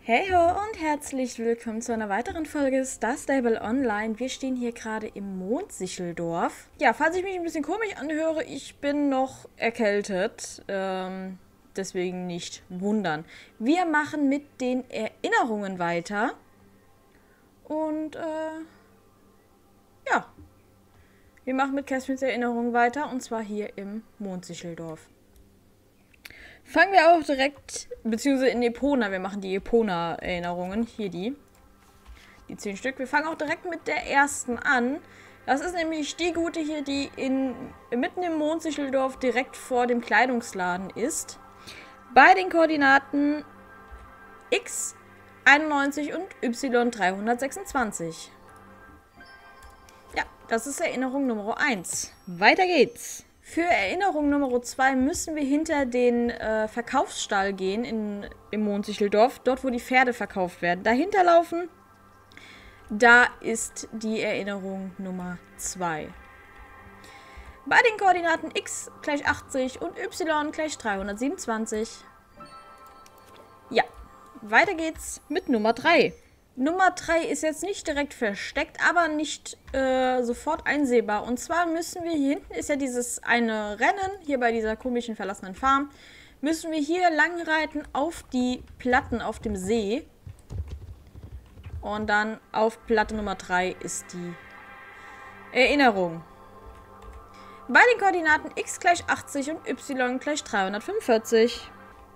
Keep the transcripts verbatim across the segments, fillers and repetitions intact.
Hey ho und herzlich willkommen zu einer weiteren Folge Star Stable Online. Wir stehen hier gerade im Mondsicheldorf. Ja, falls ich mich ein bisschen komisch anhöre, ich bin noch erkältet. Ähm, deswegen nicht wundern. Wir machen mit den Erinnerungen weiter. Und, äh, ja. Wir machen mit Casmins Erinnerungen weiter und zwar hier im Mondsicheldorf. Fangen wir auch direkt, beziehungsweise in Epona, wir machen die Epona-Erinnerungen, hier die, die zehn Stück. Wir fangen auch direkt mit der ersten an. Das ist nämlich die gute hier, die in, mitten im Mondsicheldorf direkt vor dem Kleidungsladen ist. Bei den Koordinaten X einundneunzig und Y dreihundertsechsundzwanzig. Ja, das ist Erinnerung Nummer eins. Weiter geht's. Für Erinnerung Nummer zwei müssen wir hinter den äh, Verkaufsstall gehen in, im Mondsicheldorf, dort wo die Pferde verkauft werden. Dahinter laufen, da ist die Erinnerung Nummer zwei. Bei den Koordinaten X gleich achtzig und Y gleich dreihundertsiebenundzwanzig. Ja, weiter geht's mit Nummer drei. Nummer drei ist jetzt nicht direkt versteckt, aber nicht äh, sofort einsehbar. Und zwar müssen wir, hier hinten ist ja dieses eine Rennen, hier bei dieser komischen verlassenen Farm, müssen wir hier lang reiten auf die Platten auf dem See. Und dann auf Platte Nummer drei ist die Erinnerung. Bei den Koordinaten X gleich achtzig und Y gleich dreihundertfünfundvierzig.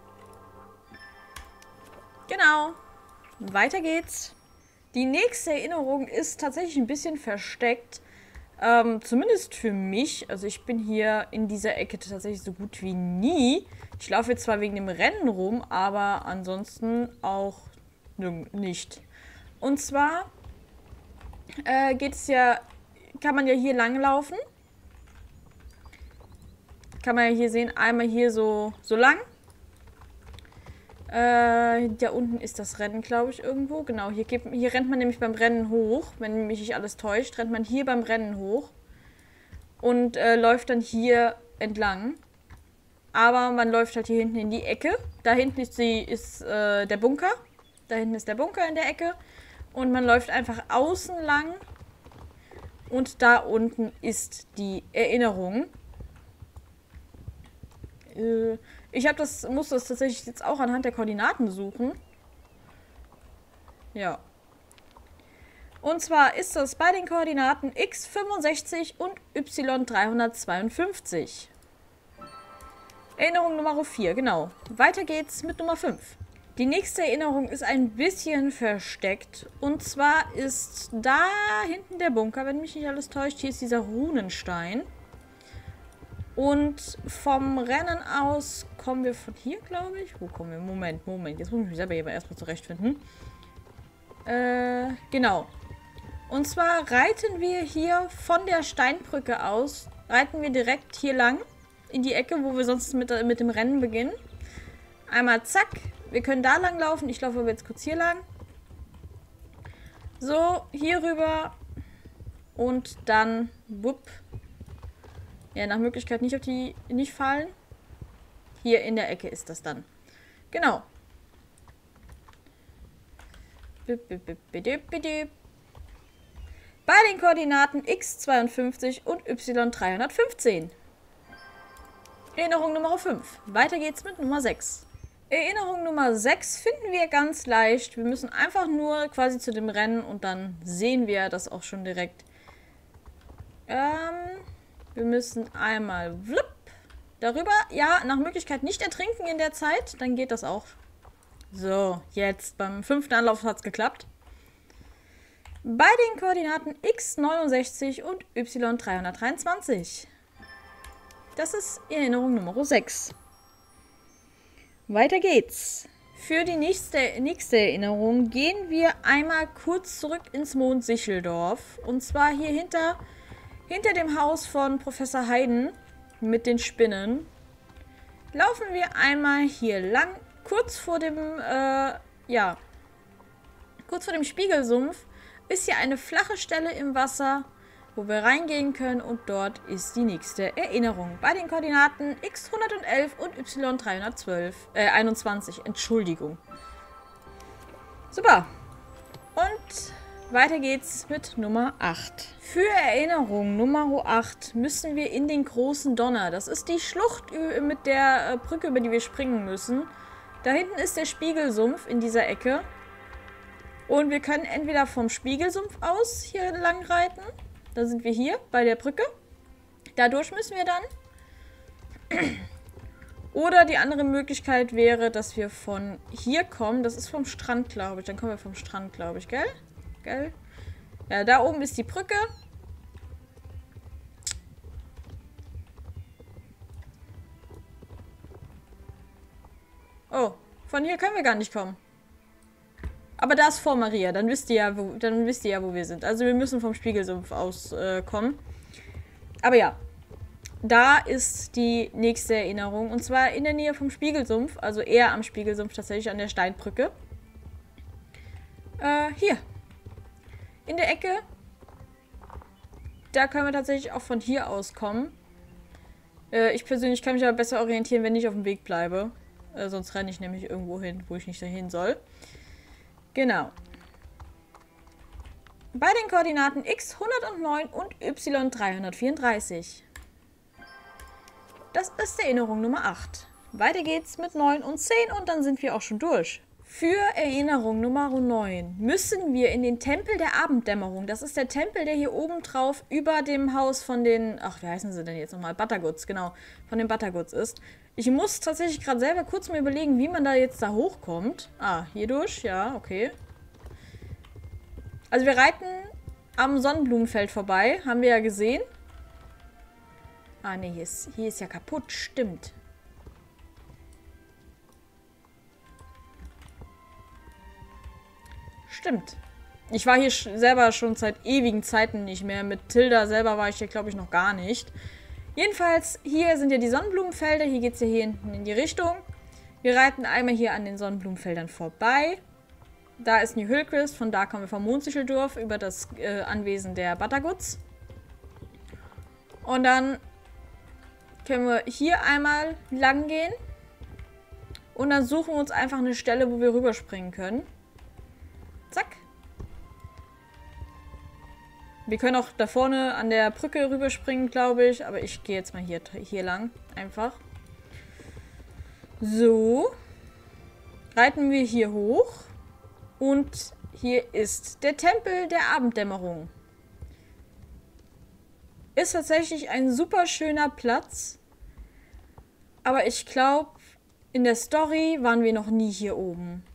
Genau. Weiter geht's. Die nächste Erinnerung ist tatsächlich ein bisschen versteckt. Ähm, zumindest für mich. Also ich bin hier in dieser Ecke tatsächlich so gut wie nie. Ich laufe jetzt zwar wegen dem Rennen rum, aber ansonsten auch nicht. Und zwar äh, geht es ja, kann man ja hier lang laufen. Kann man ja hier sehen, einmal hier so, so lang. Äh, da unten ist das Rennen, glaube ich, irgendwo. Genau, hier, geht, hier rennt man nämlich beim Rennen hoch. Wenn mich nicht alles täuscht, rennt man hier beim Rennen hoch. Und äh, läuft dann hier entlang. Aber man läuft halt hier hinten in die Ecke. Da hinten ist, die, ist äh, der Bunker. Da hinten ist der Bunker in der Ecke. Und man läuft einfach außen lang. Und da unten ist die Erinnerung. Äh... Ich habe das, muss das tatsächlich jetzt auch anhand der Koordinaten suchen. Ja. Und zwar ist das bei den Koordinaten X fünfundsechzig und Y dreihundertzweiundfünfzig. Erinnerung Nummer vier, genau. Weiter geht's mit Nummer fünf. Die nächste Erinnerung ist ein bisschen versteckt. Und zwar ist da hinten der Bunker, wenn mich nicht alles täuscht. Hier ist dieser Runenstein. Und vom Rennen aus kommen wir von hier, glaube ich. Wo kommen wir? Moment, Moment. Jetzt muss ich mich selber hier erstmal zurechtfinden. Äh, genau. Und zwar reiten wir hier von der Steinbrücke aus, reiten wir direkt hier lang in die Ecke, wo wir sonst mit, mit dem Rennen beginnen. Einmal zack. Wir können da lang laufen. Ich laufe aber jetzt kurz hier lang. So, hier rüber. Und dann, wupp. Ja, nach Möglichkeit nicht auf die, nicht fallen. Hier in der Ecke ist das dann. Genau. Bei den Koordinaten X zweiundfünfzig und Y dreihundertfünfzehn. Erinnerung Nummer fünf. Weiter geht's mit Nummer sechs. Erinnerung Nummer sechs finden wir ganz leicht. Wir müssen einfach nur quasi zu dem Rennen und dann sehen wir das auch schon direkt. Ähm... Wir müssen einmal wlupp, darüber. Ja, nach Möglichkeit nicht ertrinken in der Zeit. Dann geht das auch. So, jetzt beim fünften Anlauf hat es geklappt. Bei den Koordinaten X neunundsechzig und Y dreihundertdreiundzwanzig. Das ist Erinnerung Nummer sechs. Weiter geht's. Für die nächste, nächste Erinnerung gehen wir einmal kurz zurück ins Mondsicheldorf. Und zwar hier hinter... Hinter dem Haus von Professor Hayden mit den Spinnen laufen wir einmal hier lang, kurz vor dem, äh, ja, kurz vor dem Spiegelsumpf ist hier eine flache Stelle im Wasser, wo wir reingehen können und dort ist die nächste Erinnerung. Bei den Koordinaten X hundertelf und Y dreihundertzwölf, äh, einundzwanzig, Entschuldigung. Super. Und weiter geht's mit Nummer acht. Für Erinnerung Nummer acht müssen wir in den großen Donner. Das ist die Schlucht mit der Brücke, über die wir springen müssen. Da hinten ist der Spiegelsumpf in dieser Ecke. Und wir können entweder vom Spiegelsumpf aus hier lang reiten. Da sind wir hier bei der Brücke. Dadurch müssen wir dann. Oder die andere Möglichkeit wäre, dass wir von hier kommen. Das ist vom Strand, glaube ich. Dann kommen wir vom Strand, glaube ich, gell? Gell? Ja, da oben ist die Brücke. Oh, von hier können wir gar nicht kommen. Aber da ist vor Maria. Dann wisst ihr ja, wo, dann wisst ihr ja, wo wir sind. Also wir müssen vom Spiegelsumpf aus äh, kommen. Aber ja. Da ist die nächste Erinnerung. Und zwar in der Nähe vom Spiegelsumpf. Also eher am Spiegelsumpf, tatsächlich an der Steinbrücke. Äh, hier. In der Ecke. Da können wir tatsächlich auch von hier aus kommen. Äh, ich persönlich kann mich aber besser orientieren, wenn ich auf dem Weg bleibe. Äh, sonst renne ich nämlich irgendwo hin, wo ich nicht dahin soll. Genau. Bei den Koordinaten x hundertneun und y dreihundertvierunddreißig. Das ist Erinnerung Nummer acht. Weiter geht's mit neun und zehn und dann sind wir auch schon durch. Für Erinnerung Nummer neun müssen wir in den Tempel der Abenddämmerung. Das ist der Tempel, der hier oben drauf über dem Haus von den, ach, wie heißen sie denn jetzt nochmal? Butterguts, genau, von den Butterguts ist. Ich muss tatsächlich gerade selber kurz mal überlegen, wie man da jetzt da hochkommt. Ah, hier durch, ja, okay. Also wir reiten am Sonnenblumenfeld vorbei, haben wir ja gesehen. Ah, ne, hier ist, hier ist ja kaputt. Stimmt. Stimmt. Ich war hier sch selber schon seit ewigen Zeiten nicht mehr. Mit Tilda selber war ich hier, glaube ich, noch gar nicht. Jedenfalls, hier sind ja die Sonnenblumenfelder. Hier geht es ja hier hinten in die Richtung. Wir reiten einmal hier an den Sonnenblumenfeldern vorbei. Da ist New Hillcrest. Von da kommen wir vom Mondsicheldorf über das äh, Anwesen der Butterguts. Und dann können wir hier einmal lang gehen. Und dann suchen wir uns einfach eine Stelle, wo wir rüberspringen können. Zack. Wir können auch da vorne an der Brücke rüberspringen, glaube ich. Aber ich gehe jetzt mal hier, hier lang. Einfach. So. Reiten wir hier hoch. Und hier ist der Tempel der Abenddämmerung. Ist tatsächlich ein super schöner Platz. Aber ich glaube, in der Story waren wir noch nie hier oben.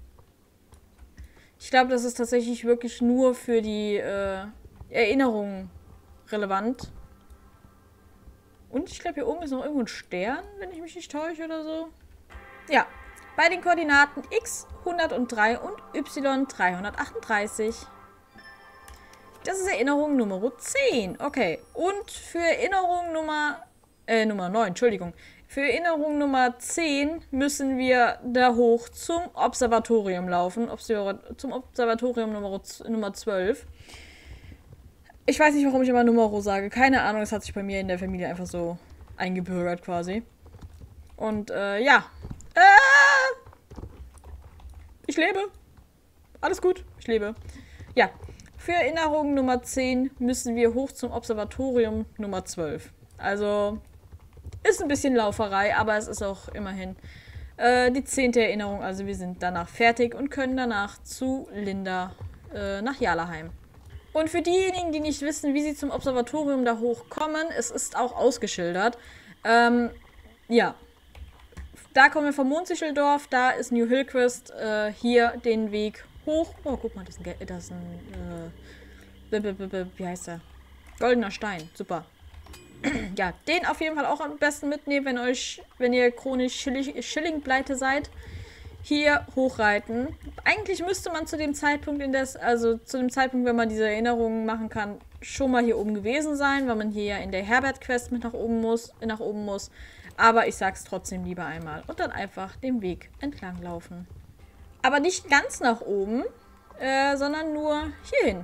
Ich glaube, das ist tatsächlich wirklich nur für die äh, Erinnerungen relevant. Und ich glaube, hier oben ist noch irgendwo ein Stern, wenn ich mich nicht täusche oder so. Ja, bei den Koordinaten x hundertdrei und y dreihundertachtunddreißig. Das ist Erinnerung Nummer zehn. Okay. Und für Erinnerung Nummer... Äh, Nummer neun, Entschuldigung. Für Erinnerung Nummer zehn müssen wir da hoch zum Observatorium laufen. Observa zum Observatorium Nummer, Nummer zwölf. Ich weiß nicht, warum ich immer Numero sage. Keine Ahnung, das hat sich bei mir in der Familie einfach so eingebürgert quasi. Und, äh, ja. Äh, ich lebe. Alles gut. Ich lebe. Ja. Für Erinnerung Nummer zehn müssen wir hoch zum Observatorium Nummer zwölf. Also, ist ein bisschen Lauferei, aber es ist auch immerhin äh, die zehnte Erinnerung. Also wir sind danach fertig und können danach zu Linda äh, nach Jarlaheim. Und für diejenigen, die nicht wissen, wie sie zum Observatorium da hochkommen, es ist auch ausgeschildert. Ähm, ja. Da kommen wir vom Mondsicheldorf, da ist New Hillcrest, äh, hier den Weg hoch. Oh, guck mal, das ist ein, das ist ein äh, wie heißt der? Goldener Stein, super. Ja, den auf jeden Fall auch am besten mitnehmen, wenn euch, wenn ihr chronisch Schillingpleite seid. Hier hochreiten. Eigentlich müsste man zu dem Zeitpunkt in des, also zu dem Zeitpunkt, wenn man diese Erinnerungen machen kann, schon mal hier oben gewesen sein, weil man hier ja in der Herbert-Quest mit nach oben muss, nach oben muss. Aber ich sag's trotzdem lieber einmal. Und dann einfach den Weg entlang laufen. Aber nicht ganz nach oben, äh, sondern nur hierhin.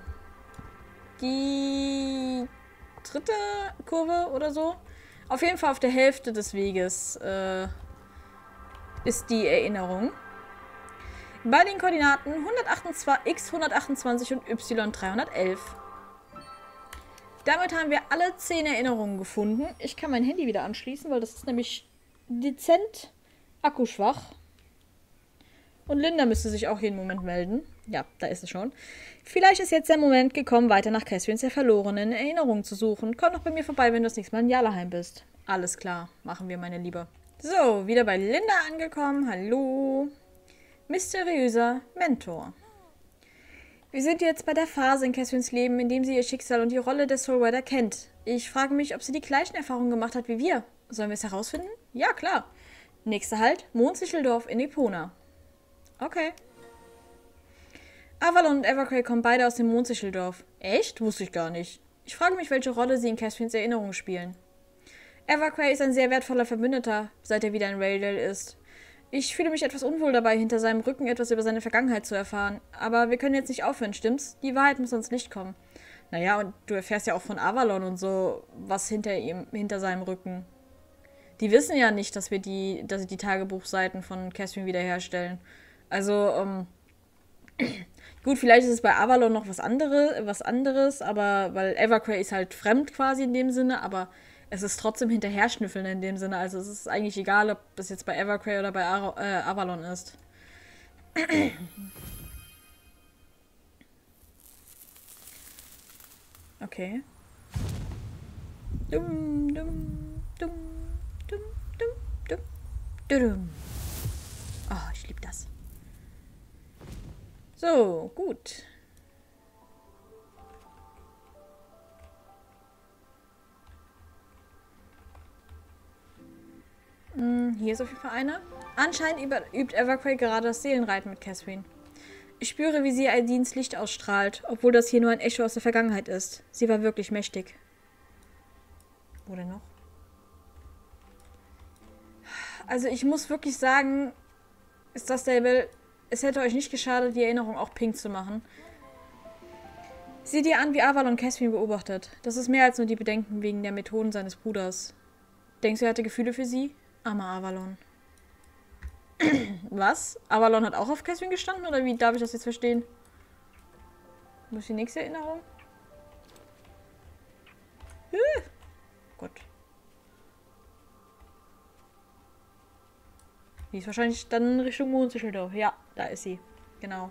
Die dritte Kurve oder so. Auf jeden Fall auf der Hälfte des Weges äh, ist die Erinnerung. Bei den Koordinaten hundertachtundzwanzig, x hundertachtundzwanzig und y dreihundertelf. Damit haben wir alle zehn Erinnerungen gefunden. Ich kann mein Handy wieder anschließen, weil das ist nämlich dezent akkuschwach. Und Linda müsste sich auch jeden Moment melden. Ja, da ist es schon. Vielleicht ist jetzt der Moment gekommen, weiter nach Catherines der verlorenen Erinnerungen zu suchen. Komm doch bei mir vorbei, wenn du das nächste Mal in Jalaheim bist. Alles klar, machen wir, meine Liebe. So, wieder bei Linda angekommen. Hallo. Mysteriöser Mentor. Wir sind jetzt bei der Phase in Catherines Leben, in dem sie ihr Schicksal und die Rolle des Soul Rider kennt. Ich frage mich, ob sie die gleichen Erfahrungen gemacht hat wie wir. Sollen wir es herausfinden? Ja, klar. Nächster Halt, Mondsicheldorf in Epona. Okay. Avalon und Evercray kommen beide aus dem Mondsicheldorf. Echt? Wusste ich gar nicht. Ich frage mich, welche Rolle sie in Catherines Erinnerung spielen. Evercray ist ein sehr wertvoller Verbündeter, seit er wieder in Raydale ist. Ich fühle mich etwas unwohl dabei, hinter seinem Rücken etwas über seine Vergangenheit zu erfahren. Aber wir können jetzt nicht aufhören, stimmt's? Die Wahrheit muss ans Licht kommen. Naja, und du erfährst ja auch von Avalon und so, was hinter ihm, hinter seinem Rücken. Die wissen ja nicht, dass wir die, dass sie die Tagebuchseiten von Catherine wiederherstellen. Also, ähm, gut, vielleicht ist es bei Avalon noch was, andere, was anderes, aber, weil Evercray ist halt fremd quasi in dem Sinne, aber es ist trotzdem hinterherschnüffeln in dem Sinne. Also es ist eigentlich egal, ob das jetzt bei Evercray oder bei Ar äh, Avalon ist. Okay. Dum, dum, dum, dum, dum, dum, dum. Oh, ich liebe das. So, gut. Hm, hier ist auf jeden Fall eine. Anscheinend übt Evercray gerade das Seelenreiten mit Catherine. Ich spüre, wie sie Aldins Licht ausstrahlt, obwohl das hier nur ein Echo aus der Vergangenheit ist. Sie war wirklich mächtig. Wo denn noch? Also ich muss wirklich sagen, ist das Stable, es hätte euch nicht geschadet, die Erinnerung auch pink zu machen. Sieh dir an, wie Avalon Catherine beobachtet. Das ist mehr als nur die Bedenken wegen der Methoden seines Bruders. Denkst du, er hatte Gefühle für sie? Armer Avalon. Was? Avalon hat auch auf Catherine gestanden? Oder wie darf ich das jetzt verstehen? Wo ist die nächste Erinnerung? Huh. Gut. Die ist wahrscheinlich dann Richtung Mondsicheldorf. Ja, da ist sie. Genau.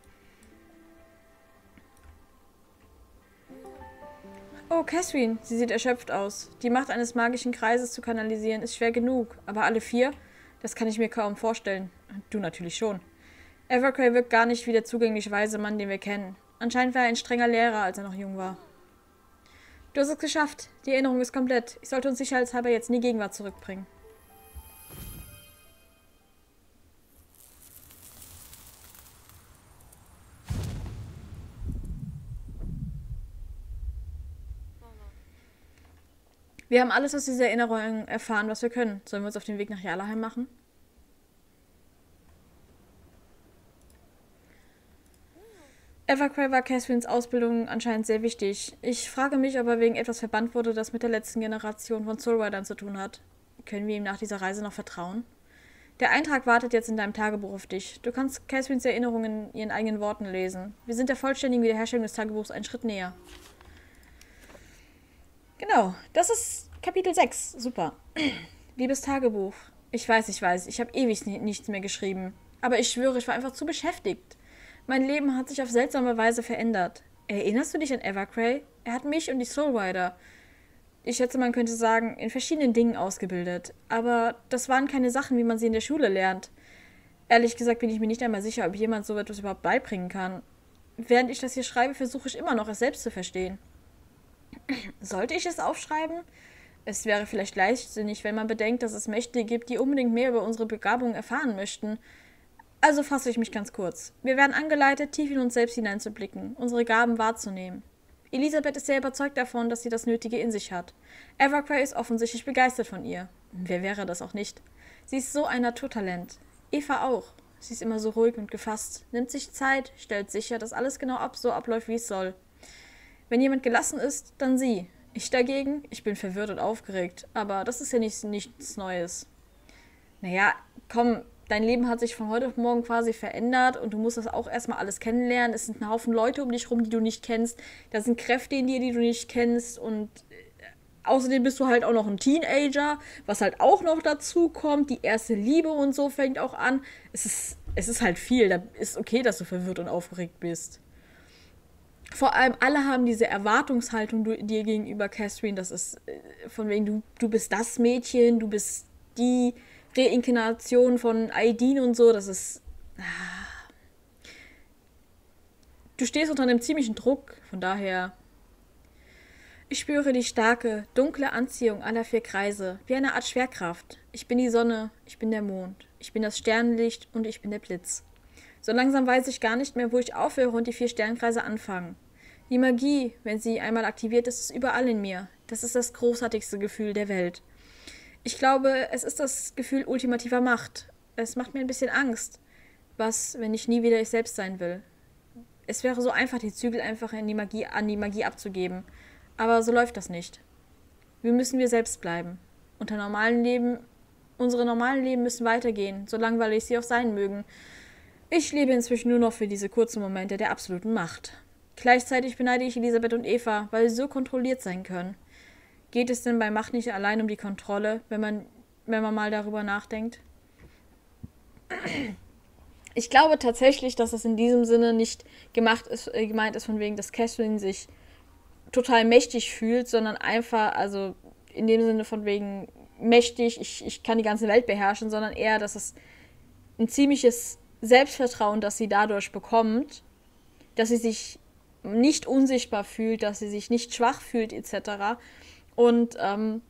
Oh, Catherine. Sie sieht erschöpft aus. Die Macht eines magischen Kreises zu kanalisieren ist schwer genug. Aber alle vier? Das kann ich mir kaum vorstellen. Du natürlich schon. Evercray wirkt gar nicht wie der zugängliche weise Mann, den wir kennen. Anscheinend war er ein strenger Lehrer, als er noch jung war. Du hast es geschafft. Die Erinnerung ist komplett. Ich sollte uns sicherheitshalber jetzt in die Gegenwart zurückbringen. Wir haben alles aus dieser Erinnerung erfahren, was wir können. Sollen wir uns auf den Weg nach Jalaheim machen? Evercray war Catherines Ausbildung anscheinend sehr wichtig. Ich frage mich, ob er wegen etwas verbannt wurde, das mit der letzten Generation von Soul Riders zu tun hat. Können wir ihm nach dieser Reise noch vertrauen? Der Eintrag wartet jetzt in deinem Tagebuch auf dich. Du kannst Catherines Erinnerungen in ihren eigenen Worten lesen. Wir sind der vollständigen Wiederherstellung des Tagebuchs einen Schritt näher. Genau, das ist Kapitel sechs. Super. Liebes Tagebuch. Ich weiß, ich weiß, ich habe ewig nichts mehr geschrieben. Aber ich schwöre, ich war einfach zu beschäftigt. Mein Leben hat sich auf seltsame Weise verändert. Erinnerst du dich an Evercray? Er hat mich und die Soul Rider, ich schätze, man könnte sagen, in verschiedenen Dingen ausgebildet. Aber das waren keine Sachen, wie man sie in der Schule lernt. Ehrlich gesagt bin ich mir nicht einmal sicher, ob jemand so etwas überhaupt beibringen kann. Während ich das hier schreibe, versuche ich immer noch, es selbst zu verstehen. Sollte ich es aufschreiben? Es wäre vielleicht leichtsinnig, wenn man bedenkt, dass es Mächte gibt, die unbedingt mehr über unsere Begabungen erfahren möchten. Also fasse ich mich ganz kurz. Wir werden angeleitet, tief in uns selbst hineinzublicken, unsere Gaben wahrzunehmen. Elisabeth ist sehr überzeugt davon, dass sie das Nötige in sich hat. Evercray ist offensichtlich begeistert von ihr. Wer wäre das auch nicht? Sie ist so ein Naturtalent. Eva auch. Sie ist immer so ruhig und gefasst, nimmt sich Zeit, stellt sicher, dass alles genau ab so abläuft, wie es soll. Wenn jemand gelassen ist, dann sie. Ich dagegen, ich bin verwirrt und aufgeregt, aber das ist ja nicht, nichts Neues. Naja, komm, dein Leben hat sich von heute auf morgen quasi verändert und du musst das auch erstmal alles kennenlernen. Es sind ein Haufen Leute um dich rum, die du nicht kennst. Da sind Kräfte in dir, die du nicht kennst und außerdem bist du halt auch noch ein Teenager, was halt auch noch dazu kommt. Die erste Liebe und so fängt auch an. Es ist, es ist halt viel. Da ist okay, dass du verwirrt und aufgeregt bist. Vor allem alle haben diese Erwartungshaltung dir gegenüber, Catherine. Das ist von wegen, du, du bist das Mädchen, du bist die Reinkarnation von Aidin und so. Das ist... Du stehst unter einem ziemlichen Druck, von daher... Ich spüre die starke, dunkle Anziehung aller vier Kreise, wie eine Art Schwerkraft. Ich bin die Sonne, ich bin der Mond, ich bin das Sternenlicht und ich bin der Blitz. So langsam weiß ich gar nicht mehr, wo ich aufhöre und die vier Sternkreise anfangen. Die Magie, wenn sie einmal aktiviert ist, ist überall in mir. Das ist das großartigste Gefühl der Welt. Ich glaube, es ist das Gefühl ultimativer Macht. Es macht mir ein bisschen Angst. Was, wenn ich nie wieder ich selbst sein will? Es wäre so einfach, die Zügel einfach in die Magie, an die Magie abzugeben. Aber so läuft das nicht. Wir müssen wir selbst bleiben. Unter normalen Leben, unsere normalen Leben müssen weitergehen, so langweilig sie auch sein mögen. Ich lebe inzwischen nur noch für diese kurzen Momente der absoluten Macht. Gleichzeitig beneide ich Elisabeth und Eva, weil sie so kontrolliert sein können. Geht es denn bei Macht nicht allein um die Kontrolle, wenn man, wenn man mal darüber nachdenkt? Ich glaube tatsächlich, dass es in diesem Sinne nicht gemacht ist, äh, gemeint ist, von wegen, dass Catherine sich total mächtig fühlt, sondern einfach, also in dem Sinne von wegen mächtig, ich, ich kann die ganze Welt beherrschen, sondern eher, dass es ein ziemliches Selbstvertrauen, das sie dadurch bekommt, dass sie sich nicht unsichtbar fühlt, dass sie sich nicht schwach fühlt, et cetera. Und ähm,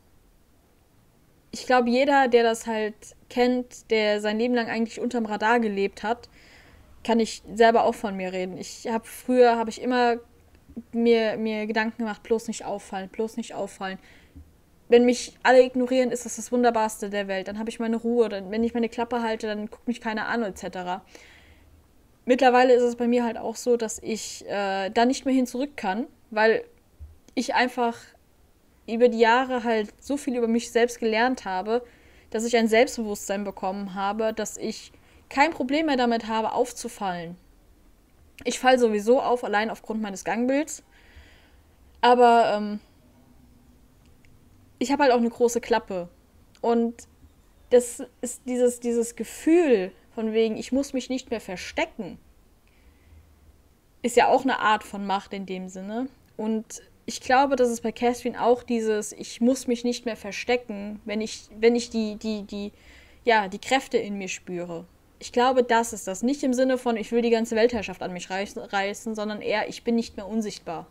ich glaube, jeder, der das halt kennt, der sein Leben lang eigentlich unterm Radar gelebt hat, kann ich selber auch von mir reden. Ich habe früher, habe ich immer Mir, mir Gedanken gemacht, bloß nicht auffallen, bloß nicht auffallen. Wenn mich alle ignorieren, ist das das Wunderbarste der Welt. Dann habe ich meine Ruhe. Dann, wenn ich meine Klappe halte, dann guckt mich keiner an, et cetera. Mittlerweile ist es bei mir halt auch so, dass ich äh, da nicht mehr hin zurück kann, weil ich einfach über die Jahre halt so viel über mich selbst gelernt habe, dass ich ein Selbstbewusstsein bekommen habe, dass ich kein Problem mehr damit habe, aufzufallen. Ich falle sowieso auf, allein aufgrund meines Gangbilds. Aber ähm, ich habe halt auch eine große Klappe. Und das ist dieses, dieses Gefühl von wegen, ich muss mich nicht mehr verstecken, ist ja auch eine Art von Macht in dem Sinne. Und ich glaube, dass es bei Catherine auch dieses, ich muss mich nicht mehr verstecken, wenn ich, wenn ich die, die, die, ja, die Kräfte in mir spüre. Ich glaube, das ist das. Nicht im Sinne von, ich will die ganze Weltherrschaft an mich reißen, sondern eher, ich bin nicht mehr unsichtbar.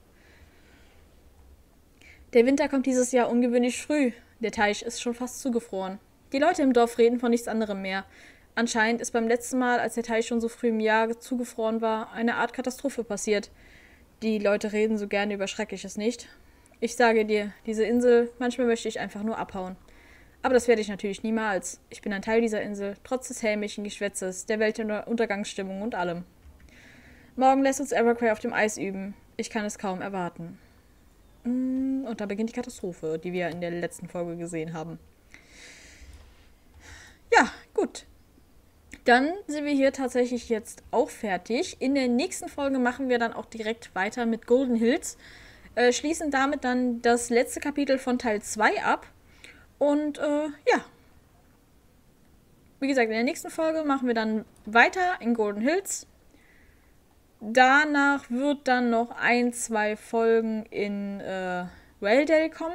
Der Winter kommt dieses Jahr ungewöhnlich früh. Der Teich ist schon fast zugefroren. Die Leute im Dorf reden von nichts anderem mehr. Anscheinend ist beim letzten Mal, als der Teich schon so früh im Jahr zugefroren war, eine Art Katastrophe passiert. Die Leute reden so gerne über Schreckliches nicht. Ich sage dir, diese Insel, manchmal möchte ich einfach nur abhauen. Aber das werde ich natürlich niemals. Ich bin ein Teil dieser Insel, trotz des hämischen Geschwätzes, der Weltuntergangsstimmung und allem. Morgen lässt uns Evercray auf dem Eis üben. Ich kann es kaum erwarten. Und da beginnt die Katastrophe, die wir in der letzten Folge gesehen haben. Ja, gut. Dann sind wir hier tatsächlich jetzt auch fertig. In der nächsten Folge machen wir dann auch direkt weiter mit Golden Hills. Äh, schließen damit dann das letzte Kapitel von Teil zwei ab. Und äh, ja, wie gesagt, in der nächsten Folge machen wir dann weiter in Golden Hills. Danach wird dann noch ein, zwei Folgen in äh, Welldale kommen.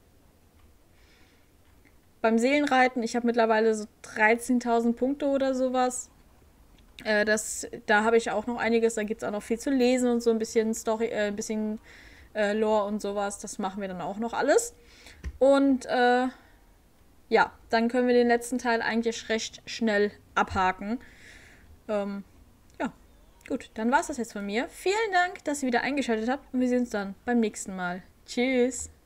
Beim Seelenreiten, ich habe mittlerweile so dreizehntausend Punkte oder sowas. Äh, das, da habe ich auch noch einiges, da gibt es auch noch viel zu lesen und so ein bisschen Story, äh, ein bisschen äh, Lore und sowas. Das machen wir dann auch noch alles. Und äh, ja, dann können wir den letzten Teil eigentlich recht schnell abhaken. Ähm, ja, gut, dann war es das jetzt von mir. Vielen Dank, dass ihr wieder eingeschaltet habt und wir sehen uns dann beim nächsten Mal. Tschüss!